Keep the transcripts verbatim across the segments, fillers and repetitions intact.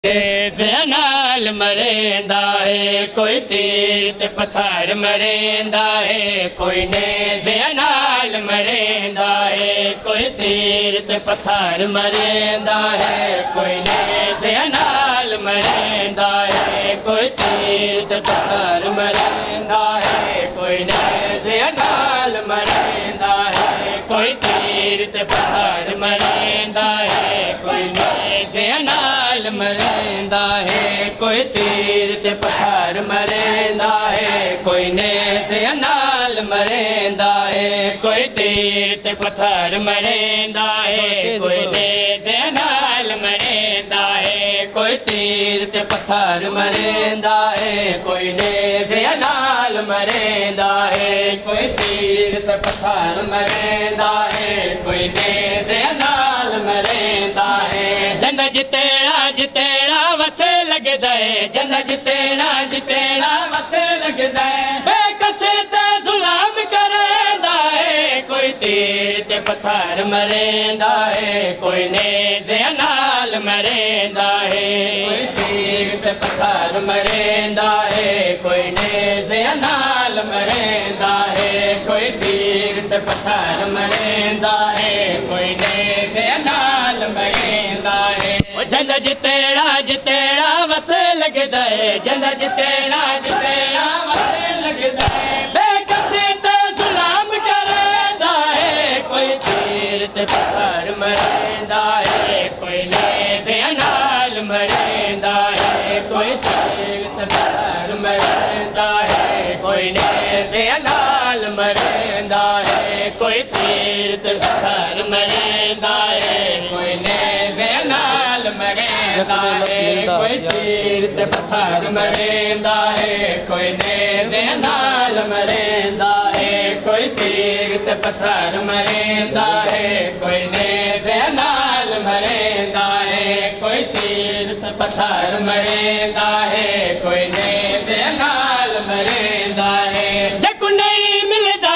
زنال مریندا ہے کوئی تیر تے پتھر مریندا ہے کوئی نیزے نال مریندا ہے کوئی تیر تے پتھر مریندا ہے کوئی نیزے نال مریندا ہے کوئی تیر تے پتھر مریندا ہے کوئی نیزے نال مریندا ہے کوئی تیر تے پتھر مریندا ہے کوئی نیزے نال مریندا ہے کوئی تیر تے پتھر مریندا ہے کوئی نیزے نال مریندا ہے کوئی تیر تے پتھر مریندا ہے کوئی نیزے نال مریندا ہے کوئی تیر تے پتھر مریندا ہے کوئی نیزے نال مریندا ہے کوئی تیر تے پتھر مریندا ہے کوئی نیزے نال مریندا ہے جنہ جتیڑا جتیڑا وسے لگدا ہے جنہ جتیڑا جتیڑا وسے لگدا ہے بے کسے تے ظلم کریندا ہے کوئی تیر تے پتھر مریندا ہے کوئی نیزے نال مریندا ہے کوئی تیر تے پتھر مریندا ہے کوئی نیزے نال مریندا ہے کوئی تیر تے پتھر مریندا ہے کوئی نیزے نال مریندا ہے جنہ جتیڑا جتیڑا وسے لگدا ہے جنہ جتیڑا جتیڑا وسے لگدا ہے بے کسے تے ظلم کریندا ہے کوئی تیر تے پتھر مریندا ہے کوئی نیزے نال مریندا ہے کوئی تیر تے پتھر مریندا ہے کوئی نیزے نال مریندا ہے کوئی تیر تے پتھر مریندا ہے کوئی نیزے نال مریندا ہے کوئی تیر تے پتھر مریندا ہے کوئی نیزے نال مریندا ہے کوئی تیر تے پتھر مریندا ہے کوئی نیزے نال مریندا ہے کوئی تیر تے پتھر مریندا ہے کوئی نیزے نال مریندا ہے جکو نہیں ملدا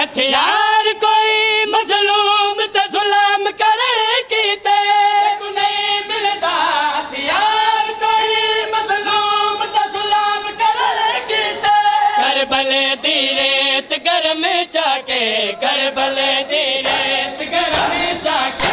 ہتھیار کوئی مظلوم تے ظلم کرے کیتے جکو نہیں ملدا ہتھیار کوئی مظلوم تے ظلم کرے کیتے کربلے دی ریت گرم چاکے کربلے دی ریت گرم چاکے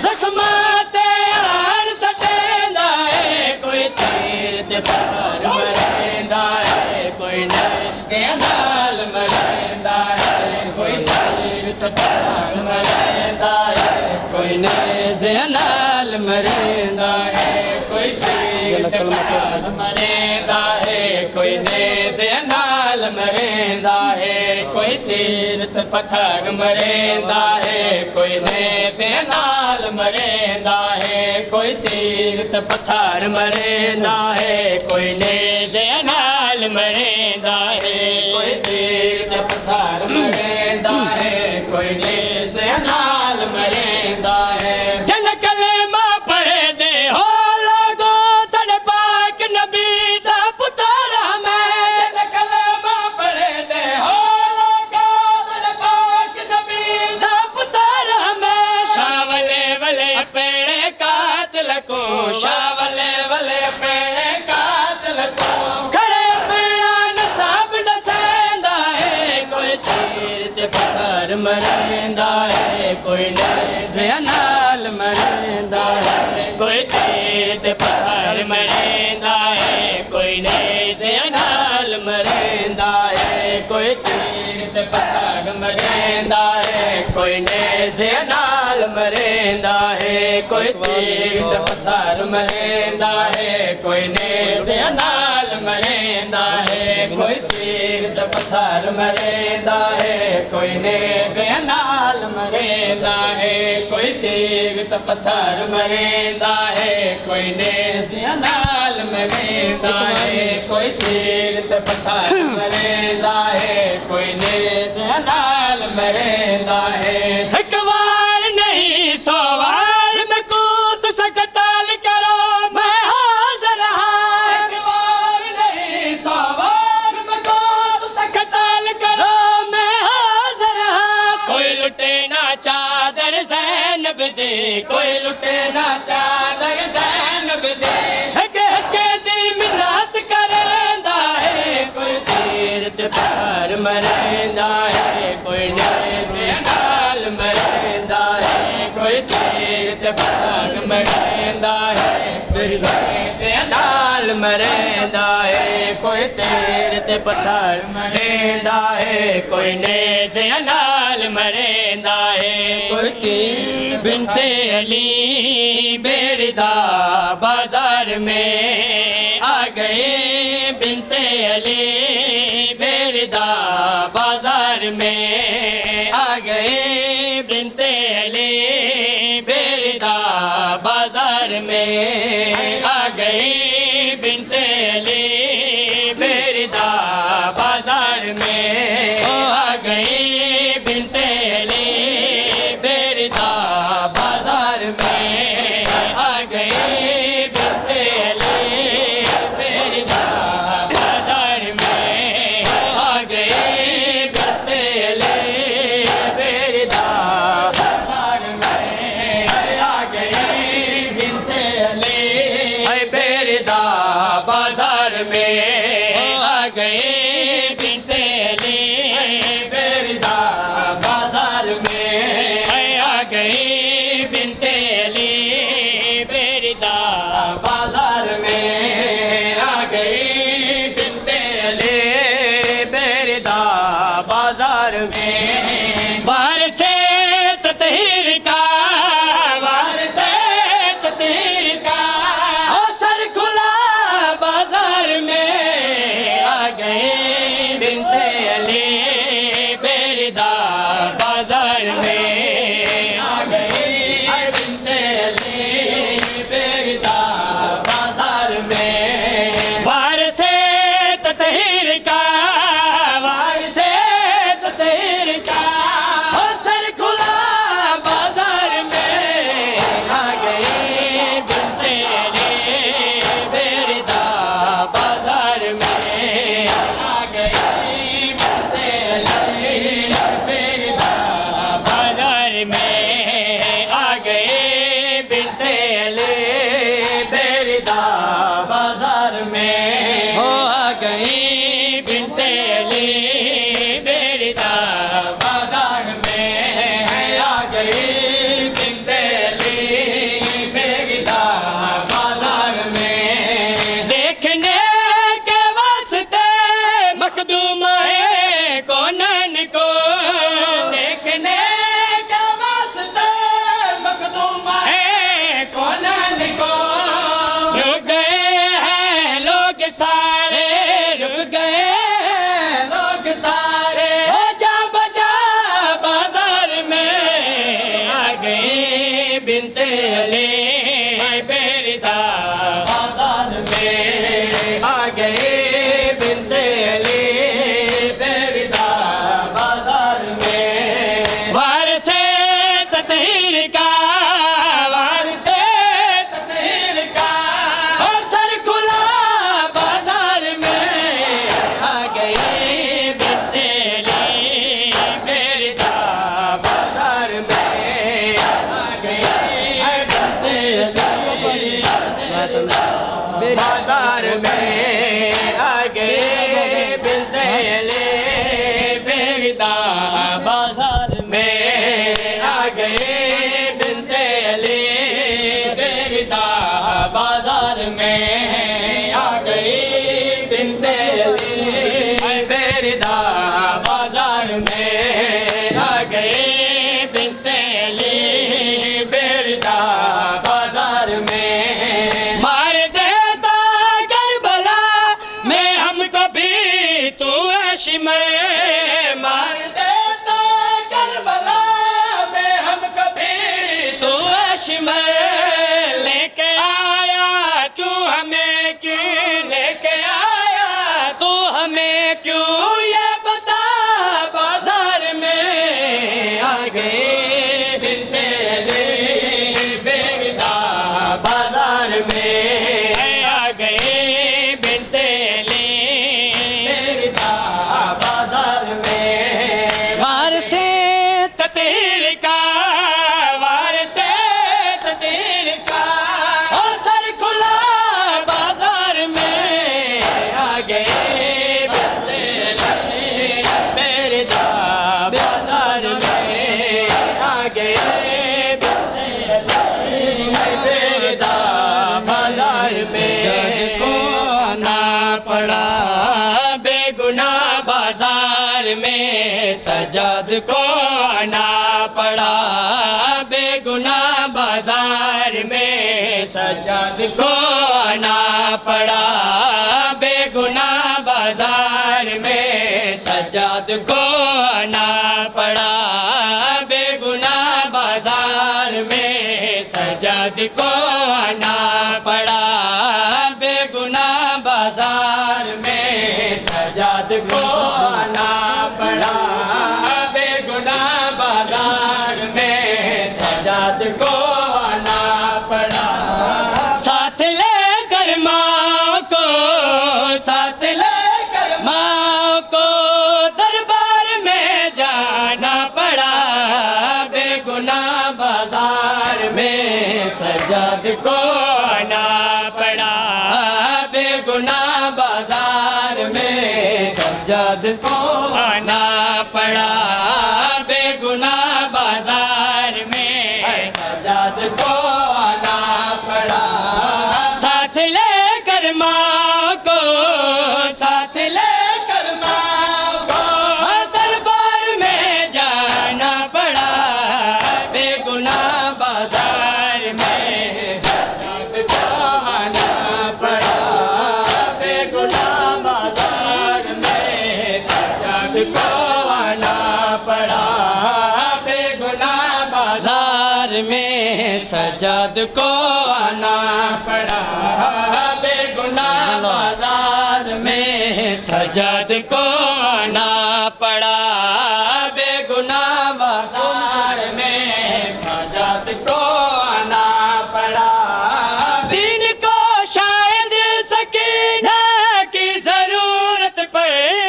زخمات آن سٹیندا ہے کوئی تیر تے پتھر مریندا ہے کوئی نیزے نال مریندا ہے کوئی تیر تے پتھر مریندا ہے کوئی نیزے نال مریندا ہے کوئی تیر تے پتھر مریندا ہے کوئی نیزے نال مریندا ہے کوئی تیر تے پتھر مریندا ہے کوئی نیزے نال مریندا ہے کوئی تیر تے پتھر مریندا ہے کوئی نیزے نال مریندا ہے کوئی تیر تے پتھر مریندا ہے کوئی نیزے نال مریندا ہے جن کلمہ پڑھے دے ہو لوگو تڑ پاک نبی دا پتر ہمیں جن کلمہ پڑھے دے ہو لوگو تڑ پاک نبی دا پتر ہمیں شاہ ولے ولے پیڑے قاتل کو شاہ ولے ولے پیڑے قاتل کو کھڑے پیڑا نصاب نسیندا ہے کوئی تیر تے پتھر مریندا ہے کوئی نیزے نال مریندا ہے کوئی تیر تے پتھر مریندا ہے کوئی نیزے نال مریندا ہے کوئی تیر تے پتھر مریندا ہے کوئی نیزے نال مریندا ہے کوئی تیر تے پتھر مریندا ہے کوئی نیزے نال مریندا ہے کوئی تیر تے پتھر مریندا ہے کوئی نیزے نال مریندا ہے کوئی تیر تے پتھر مریندا ہے کوئی نیزے نال مریندا ہے کوئی تیر تے پتھر مریندا ہے کوئی نیزے نال مریندا ہے ایک وار نہیں سو وار میں کو تس قتال کرو میں حاضر ہاں ایک وار نہیں سو وار میں کو تس قتال کرو میں حاضر ہاں کوئی لٹے نہ چادر زینب دے کوئی لٹے نہ چادر زینب دے مریندا ہے کوئی نیزے نال مریندا ہے کوئی تیر تے پتھر مریندا ہے کوئی نیزے نال مریندا ہے کوئی تیر تے پتھر مریندا ہے کوئی نیزے نال مریندا ہے کوئی تیر بنت علی بیردا بازار میں آ گئے بنت علی بیردا بازار میں آ گئے بنت علی بیردا بازار میں آ گئے بنت علی بیردا بازار میں آ گئے بنت علی بیردا بازار میں آ گئے بنت علی بیردا بازار میں آ گئے بنت علی بیردا بازار میں آ گئے بنت علی بیردا بازار میں آ گئے بنت علی بیردا بازار میں آ گئے بنت علی بیردا بازار میں آ گئی بنت علی بیردا بازار میں بار سے تطہیر کا بار سے تطہیر کا او سر کھلا بازار میں آ گئے بنت علی بیردا بازار میں آ گئی بنت علی بیردا بازار میں وار سے تطہیر کا وار سے تطہیر کا او سر کھلا بازار میں آ گئی بنت علی بیردا بازار میں آ گئی بنت علی بیردا بازار میں آ گئے بنت علی بیردا بازار میں ہو آ گئی بنت علی بیردا بازار میں آ گئی بنت علی بیردا بازار میں دیکھنے کے واسطے مخدوم ہے کونن کو دیکھنے کے واسطے مخدوم ہے کونن کو رک گئے ہیں لوگ سارے رک گئے ہیں لوگ سارے ہو جا بجا بازار میں آ گئی بنت علی بیردا بازار میں آ گئی بنت علی بیردا بازار میں وار سے تطہیر کا وار سے تطہیر کا او سر کھلا بازار میں آ گئی بنت علی بیردا بازار میں آ گئی بنت علی بازار میں آ گئی بنت علی بیردا بازار میں آ گئی بنت علی بیردا بازار میں آ گئی بنت علی بیردا بازار میں آ گئی بنت علی بیردا بازار میں مار دیتا کربلا میں ہم کو بھی تو عیش میں مار دیتا کربلا میں ہم کو بھی تو عیش میں لے کے آیا تو ہمیں کیوں لے کے آیا تو ہمیں کیوں یہ بتا بازار میں آ گئی بنت علی بیردا بازار میں آ گئی بنت علی بیردا بازار میں وار سے تطہیر کا وار سے تطہیر کا او سر کھلا میں کو آنا پڑا بے گناہ بازار میں سجاد کو آنا پڑا بے گناہ بازار میں سجاد کو آنا پڑا بے گناہ بازار میں سجاد کو آنا پڑا بے گناہ بازار میں سجاد کو آنا پڑا بے گناہ بازار میں سجاد کو آنا پڑا بے گناہ بازار میں سجاد کو آنا پڑا ساتھ لے کر ماں کو ساتھ لے کر ماں کو دربار میں جانا پڑا بے گناہ بازار میں سجاد کو آنا پڑا بے گناہ بازار میں سجاد کو آنا پڑا بے گناہ بازار میں سجاد کو آنا پڑا ساتھ لے کر ماں کو ساتھ لے کر ماں کو دربار میں جانا پڑا بے گناہ بازار میں سجاد کو آنا پڑا بے گناہ بازار میں سجاد کو آنا پڑا بے گناہ بازار میں سجاد کو آنا پڑا بے گناہ بازار میں سجاد کو آنا پڑا بے گناہ بازار میں سجاد کو آنا پڑا دین کو شاید سکینہ کی ضرورت پڑ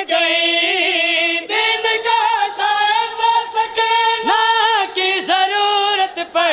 گئی دین کو شاید سکینہ کی ضرورت پڑ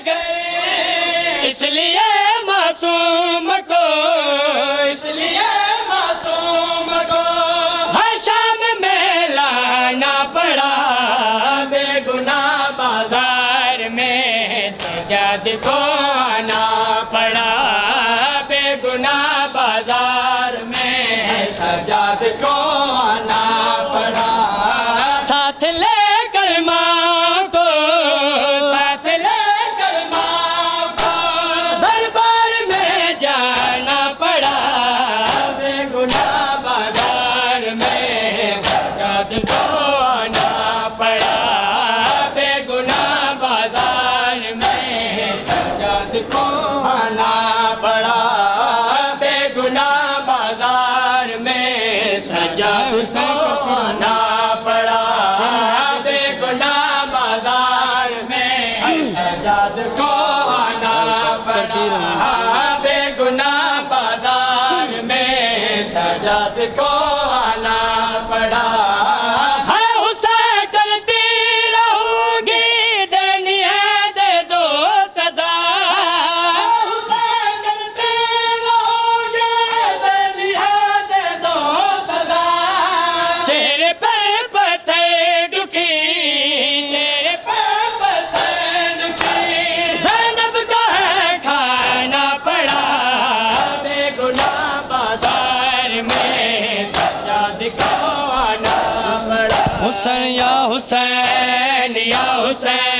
گئی اس لیے معصوم کو اس لیے معصوم کو ہر شام میں لانا پڑا بے گناہ بازار میں سجاد کو آنا پڑا بے گناہ بازار میں سجاد کو آنا پڑا ساتھ لے کر ماں کو ساتھ لے کر ماں کو دربار میں جانا پڑا بے گناہ بازار میں سجاد کو آنا پڑا بے گناہ بازار میں سجاد کو آنا پڑا بے گناہ بازار میں سجاد کو آنا پڑا بے گناہ بازار میں سجاد کو آنا پڑا بے گناہ بازار میں سجاد کو آنا پڑا ہے حسین کرتی رہوں گی دینی ہے دے دو سزا حسین کرتی رہوں گی دینی ہے دے دو سزا چہرے پر پتھر ڈکھی چہرے پر پتھر ڈکھی زینب کا ہے کھانا پڑا بے گناہ بازار میں سجاد کو آنا پڑا حسین یا حسین یا حسین